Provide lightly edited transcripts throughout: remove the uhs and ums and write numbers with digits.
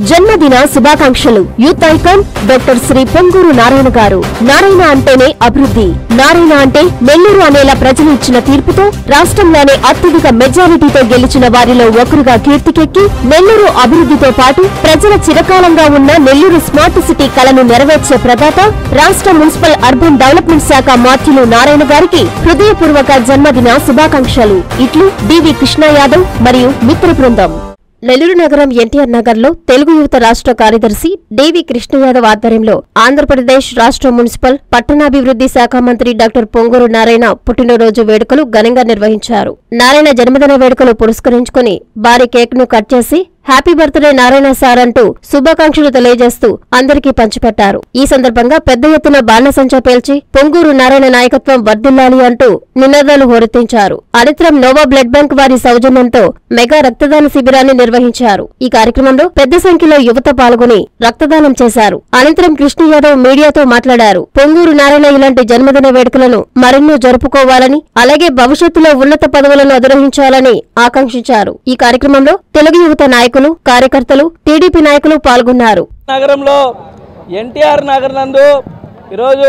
జన్మదిన శుభాకాంక్షలు. Youth icon doctor Shri Ponguru Narayana గారు. నారాయణ అంటేనే అభివృద్ధి, నారాయణ అంటే నెల్లూరు అనేలా ప్రజలు ఇచ్చిన తీర్పుతో రాష్ట్రంలోనే అత్యధిక మెజారిటీతో గెలిచిన వారిలో ఒకరుగా కీర్తికెక్కి నెల్లూరు అభివృద్ధితో పాటు ప్రజల చిరకాలంగా ఉన్న నెల్లూరు స్మార్ట్ సిటీ కలను నెరవేర్చే ప్రదాత రాష్ట్ర మున్సిపల్ అర్బన్ డెవలప్మెంట్ శాఖ మాత్యులు నారాయణ గారికి హృదయపూర్వక జన్మదిన శుభాకాంక్షలు. ఇట్లు డివి కృష్ణ యాదవ్ మరియు మిత్ర బృందం. నెల్లూరు నగరం ఎన్టీఆర్ నగర్ లో తెలుగు యువత రాష్ట్ర కార్యదర్శి డివి కృష్ణ యాదవ్ ఆధ్వర్యంలో ఆంధ్రప్రదేశ్ రాష్ట్ర మున్సిపల్ పట్టణాభివృద్ధి శాఖ మంత్రి డాక్టర్ పొంగూరు నారాయణ పుట్టినరోజు వేడుకలు ఘనంగా నిర్వహించారు. నారాయణ జన్మదిన వేడుకలు పురస్కరించుకుని భారీ కేక్ ను కట్ చేసి హ్యాపీ బర్త్డే నారాయణ సార్ అంటూ శుభాకాంక్షలు తెలియజేస్తూ అందరికీ పంచిపెట్టారు. ఈ సందర్భంగా పెద్ద ఎత్తున బాణసంచా పేల్చి పొంగూరు నారాయణ నాయకత్వం వర్ధిల్లాలి అంటూ నినాదాలు హోరెత్తించారు. అనంతరం నోవా బ్లడ్ బ్యాంక్ వారి సౌజన్యంతో మెగా రక్తదాన శిబిరాన్ని నిర్వహించారు. ఈ కార్యక్రమంలో పెద్ద సంఖ్యలో యువత పాల్గొని రక్తదానం చేశారు. అనంతరం కృష్ణ యాదవ్ మీడియాతో మాట్లాడారు. పొంగూరు నారాయణ ఇలాంటి జన్మదిన వేడుకలను మరెన్నో జరుపుకోవాలని, అలాగే భవిష్యత్తులో ఉన్నత పదవులను అధిరోహించాలని ఆకాంక్షించారు. ఈ కార్యక్రమంలో తెలుగు యువత నాయకులు, కార్యకర్తలు, టీడీపీ నాయకులు పాల్గొన్నారు. నగరంలో ఎన్టీఆర్ నగర్ నందు ఈరోజు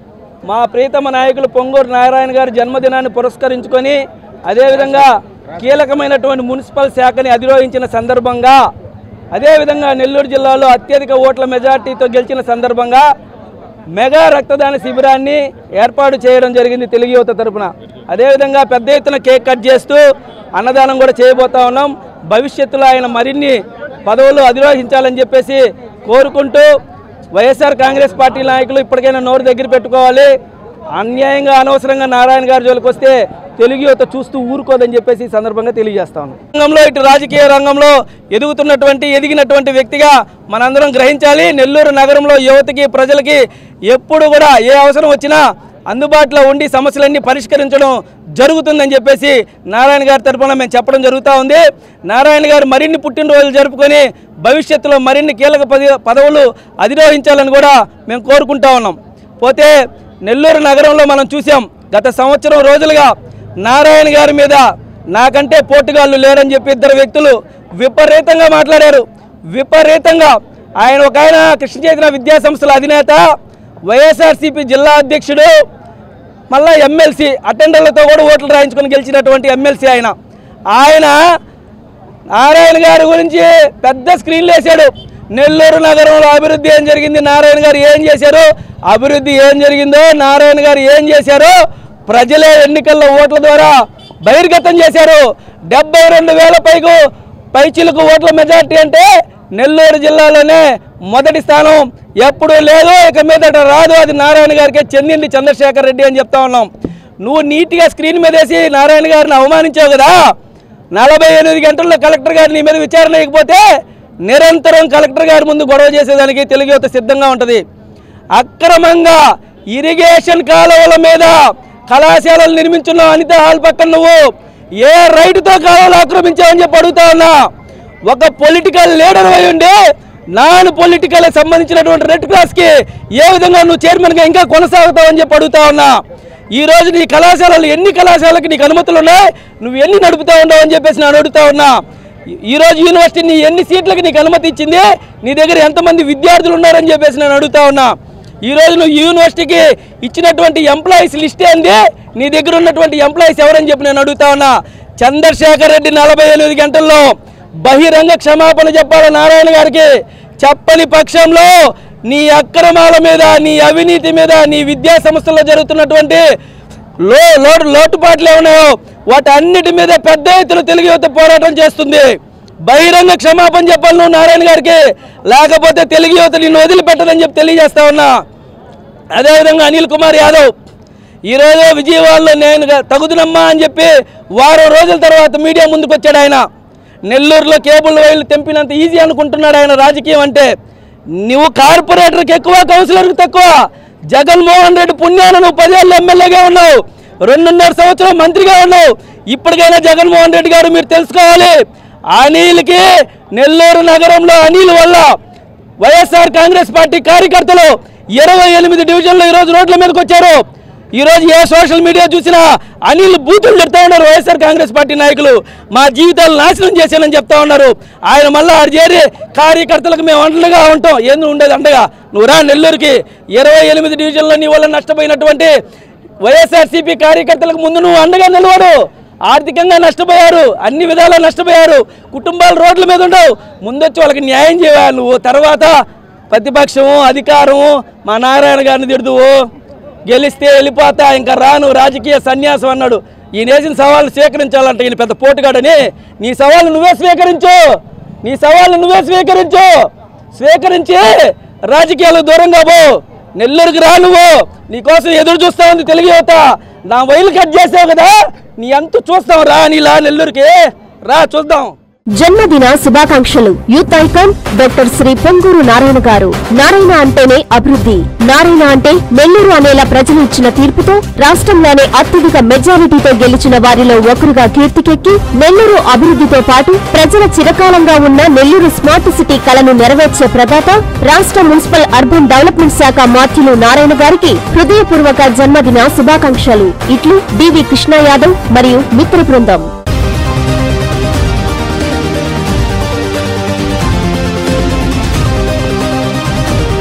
మా ప్రీతమ నాయకులు పొంగూరు నారాయణ గారి జన్మదినాన్ని పురస్కరించుకొని అదేవిధంగా కీలకమైనటువంటి మున్సిపల్ శాఖని అధిరోహించిన సందర్భంగా, అదేవిధంగా నెల్లూరు జిల్లాలో అత్యధిక ఓట్ల మెజార్టీతో గెలిచిన సందర్భంగా మెగా రక్తదాన శిబిరాన్ని ఏర్పాటు చేయడం జరిగింది తెలుగు యువత తరపున. అదేవిధంగా పెద్ద ఎత్తున కేక్ కట్ చేస్తూ అన్నదానం కూడా చేయబోతా ఉన్నాం. భవిష్యత్తులో ఆయన మరిన్ని పదవులు అధిరోహించాలని చెప్పేసి కోరుకుంటూ వైఎస్ఆర్ కాంగ్రెస్ పార్టీ నాయకులు ఇప్పటికైనా నోరు దగ్గర పెట్టుకోవాలి. అన్యాయంగా అనవసరంగా నారాయణ గారి జోలికి వస్తే తెలుగు యువత చూస్తూ ఊరుకోదని చెప్పేసి ఈ సందర్భంగా తెలియజేస్తాను. రంగంలో ఇటు రాజకీయ రంగంలో ఎదిగినటువంటి వ్యక్తిగా మనందరం గ్రహించాలి. నెల్లూరు నగరంలో యువతకి, ప్రజలకి ఎప్పుడు కూడా ఏ అవసరం వచ్చినా అందుబాటులో ఉండి సమస్యలన్నీ పరిష్కరించడం జరుగుతుందని చెప్పేసి నారాయణ గారి తరఫున మేము చెప్పడం జరుగుతూ ఉంది. నారాయణ గారు మరిన్ని పుట్టినరోజులు జరుపుకొని భవిష్యత్తులో మరిన్ని కీలక పదవులు అధిరోహించాలని కూడా మేము కోరుకుంటా ఉన్నాం. పోతే నెల్లూరు నగరంలో మనం చూసాం, గత సంవత్సరం రోజులుగా నారాయణ గారి మీద నాకంటే పోటుగాళ్ళు లేరని చెప్పి ఇద్దరు వ్యక్తులు విపరీతంగా మాట్లాడారు. విపరీతంగా ఆయన కృష్ణ చైతన్య విద్యా సంస్థల అధినేత, వైఎస్ఆర్సీపీ జిల్లా అధ్యక్షుడు, మళ్ళా ఎమ్మెల్సీ అటెండర్లతో కూడా ఓట్లు రాయించుకొని గెలిచినటువంటి ఎమ్మెల్సీ ఆయన నారాయణ గారి గురించి పెద్ద స్క్రీన్లు వేశాడు. నెల్లూరు నగరంలో అభివృద్ధి ఏం జరిగింది, నారాయణ గారు ఏం చేశారు, అభివృద్ధి ఏం జరిగిందో, నారాయణ గారు ఏం చేశారో ప్రజలే ఎన్నికల్లో ఓట్ల ద్వారా బహిర్గతం చేశారు. 72,000 పైచిలకు ఓట్ల మెజార్టీ అంటే నెల్లూరు జిల్లాలోనే మొదటి స్థానం ఎప్పుడూ లేదు, ఇక మీదట రాదు. అది నారాయణ గారికే చెందింది, చంద్రశేఖర్ రెడ్డి అని చెప్తా ఉన్నాం. నువ్వు నీట్గా స్క్రీన్ మీద వేసి నారాయణ గారిని అవమానించావు కదా. 48 గంటల్లో కలెక్టర్ గారు నీ మీద విచారణ ఇవ్వకపోతే నిరంతరం కలెక్టర్ గారి ముందు గొడవ చేసేదానికి తెలుగు యువత సిద్ధంగా ఉంటుంది. అక్రమంగా ఇరిగేషన్ కాలువల మీద కళాశాలలు నిర్మించున్నావు. అనిత హాల్ పక్కన నువ్వు ఏ రైతుతో కాలువలు ఆక్రమించావని చెప్పి అడుగుతా ఉన్నా. ఒక పొలిటికల్ లీడర్ అయి ఉండి నాన్ పొలిటికల్ సంబంధించినటువంటి రెడ్ క్రాస్కి ఏ విధంగా నువ్వు చైర్మన్గా ఇంకా కొనసాగుతావని చెప్పి అడుగుతా ఉన్నా. ఈరోజు నీ కళాశాలలు ఎన్ని కళాశాలకి నీకు అనుమతులు ఉన్నాయి, నువ్వు ఎన్ని నడుపుతా ఉన్నావు అని చెప్పేసి నేను అడుగుతా ఉన్నా. ఈరోజు యూనివర్సిటీ నీ ఎన్ని సీట్లకి నీకు అనుమతి ఇచ్చింది, నీ దగ్గర ఎంతమంది విద్యార్థులు ఉన్నారని చెప్పేసి నేను అడుగుతా ఉన్నా. ఈరోజు నువ్వు యూనివర్సిటీకి ఇచ్చినటువంటి ఎంప్లాయీస్ లిస్ట్ ఏంది, నీ దగ్గర ఉన్నటువంటి ఎంప్లాయీస్ ఎవరని చెప్పి నేను అడుగుతా ఉన్నా. చంద్రశేఖర్ రెడ్డి 48 గంటల్లో బహిరంగ క్షమాపణ చెప్పాలి నారాయణ గారికి. చెప్పని పక్షంలో నీ అక్రమాల మీద, నీ అవినీతి మీద, నీ విద్యా సంస్థల్లో జరుగుతున్నటువంటి లోటుపాట్లు ఏమన్నాయో వాటన్నిటి మీద పెద్ద ఎత్తున తెలుగు యువత పోరాటం చేస్తుంది. బహిరంగ క్షమాపణ చెప్పాలి నువ్వు నారాయణ గారికి, లేకపోతే తెలుగు యువత నిన్ను వదిలిపెట్టదని చెప్పి తెలియజేస్తా ఉన్నా. అదేవిధంగా అనిల్ కుమార్ యాదవ్ ఈరోజు విజయవాడలో నేను తగుదునమ్మా అని చెప్పి వారం రోజుల తర్వాత మీడియా ముందుకు వచ్చాడు. ఆయన నెల్లూరులో కేబుల్ వైర్లు తెంపినంత ఈజీ అనుకుంటున్నాడు ఆయన రాజకీయం అంటే. నువ్వు కార్పొరేటర్కి ఎక్కువ, కౌన్సిలర్కి తక్కువ. జగన్మోహన్ రెడ్డి పుణ్యాన నువ్వు 10 ఏళ్ళు ఎమ్మెల్యేగా ఉన్నావు, 2.5 సంవత్సరం మంత్రిగా ఉన్నావు. ఇప్పటికైనా జగన్మోహన్ రెడ్డి గారు మీరు తెలుసుకోవాలి, అనిల్కి నెల్లూరు నగరంలో అనిల్ వల్ల వైఎస్ఆర్ కాంగ్రెస్ పార్టీ కార్యకర్తలు 28 డివిజన్లో ఈరోజు రోడ్ల మీదకి వచ్చారు. ఈరోజు ఏ సోషల్ మీడియా చూసినా అనిల్ బూతులు చెప్తా ఉన్నారు వైఎస్ఆర్ కాంగ్రెస్ పార్టీ నాయకులు. మా జీవితాలు నాశనం చేశానని చెప్తా ఉన్నారు. ఆయన మళ్ళీ ఆడ చేరి కార్యకర్తలకు మేము అండగా ఉంటాం. ఎందుకు ఉండేది అండగా? నువ్వు రా నెల్లూరుకి. 28 డివిజన్లో నీ వల్ల నష్టపోయినటువంటి వైఎస్ఆర్సీపీ కార్యకర్తలకు ముందు నువ్వు అండగా నిలవడు. ఆర్థికంగా నష్టపోయారు, అన్ని విధాలా నష్టపోయారు, కుటుంబాలు రోడ్ల మీద ఉండవు. ముందొచ్చి వాళ్ళకి న్యాయం చేయాలి నువ్వు. తర్వాత ప్రతిపక్షము అధికారము మా నారాయణ గారిని తిడుదువు, గెలిస్తే వెళ్ళిపోతా, ఇంకా రాను, రాజకీయ సన్యాసం అన్నాడు. ఈయన వేసిన సవాళ్ళు స్వీకరించాలంటే ఈయన పెద్ద పోటుగాడని. నీ సవాళ్ళు నువ్వే స్వీకరించు, నీ సవాళ్ళు నువ్వే స్వీకరించు. స్వీకరించి రాజకీయాలకు దూరంగా పో. నెల్లూరుకి రా, నువ్వు నీకోసం ఎదురు చూస్తా ఉంది తెలుగు యువత. నా వైలు కట్ చేసావు కదా, నీ అంత చూస్తాం. రా నీలా నెల్లూరుకి రా, చూద్దాం. జన్మదిన శుభాకాంక్షలు. Youth icon doctor Shri Ponguru Narayana గారు. నారాయణ అంటేనే అభివృద్ధి. నారాయణ అంటే నెల్లూరు అనేలా ప్రజలు ఇచ్చిన తీర్పుతో రాష్ట్రంలోనే అత్యధిక మెజారిటీతో గెలిచిన వారిలో ఒకరుగా కీర్తికెక్కి నెల్లూరు అభివృద్ధితో పాటు ప్రజల చిరకాలంగా ఉన్న నెల్లూరు స్మార్ట్ సిటీ కలను నెరవేర్చే ప్రదాత రాష్ట్ర మున్సిపల్ అర్బన్ డెవలప్మెంట్ శాఖ మాత్యులు నారాయణ గారికి హృదయపూర్వక జన్మదిన శుభాకాంక్షలు. ఇట్లు డివి కృష్ణ యాదవ్ మరియు మిత్ర బృందం.